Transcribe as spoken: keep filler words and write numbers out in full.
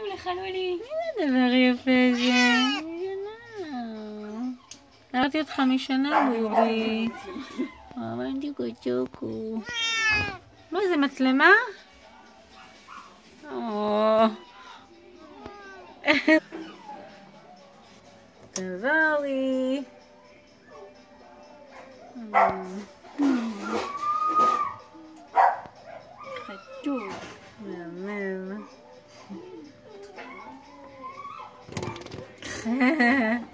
לך, לולי? איזה דבר יפה זה. ראיתי אותך משנה, בובי. אמרתי קוצ'וקו. מה זה, מצלמה? תבוא לי. חצוף. מהמם.